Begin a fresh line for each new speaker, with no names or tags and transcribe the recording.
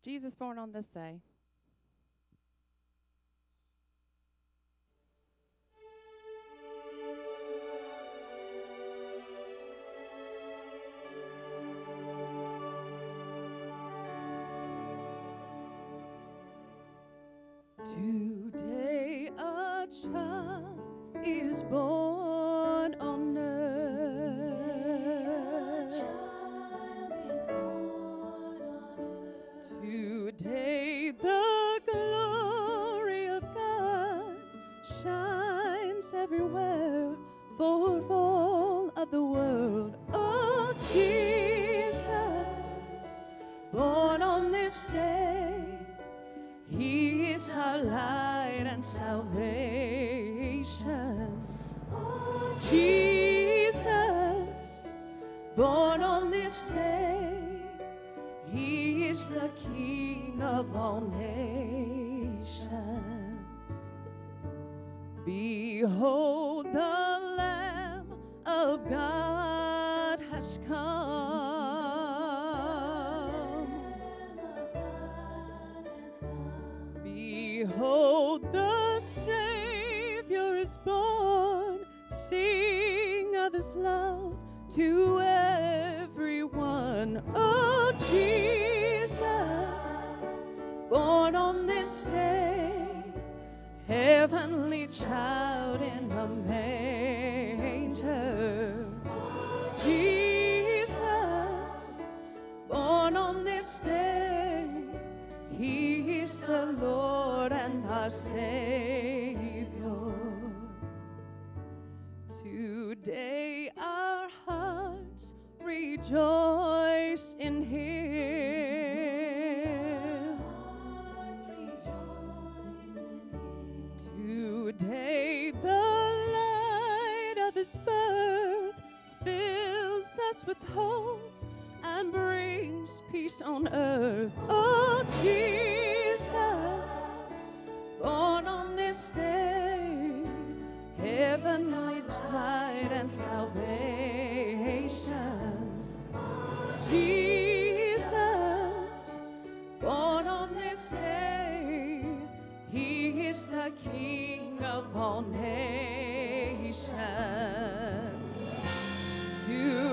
Jesus born on this day.
Today a child is born on earth. Today the glory of God shines everywhere for all of the world. Oh, Jesus, born on this day, He is our light and salvation. Oh, Jesus, born on this day, He is the King of all nations. Behold, the Lamb of God has come. Behold, the Savior is born. Sing of His love to everyone. Oh, Jesus, born on this day, heavenly child in a manger. Oh, Jesus, born on this day, He is the Lord and our Savior. Today our hearts rejoice in Him. Today the light of His birth fills us with hope and brings peace on earth. Oh, Jesus, born on this day, heavenly light and salvation. Jesus, born on this day, He is the King of all nations.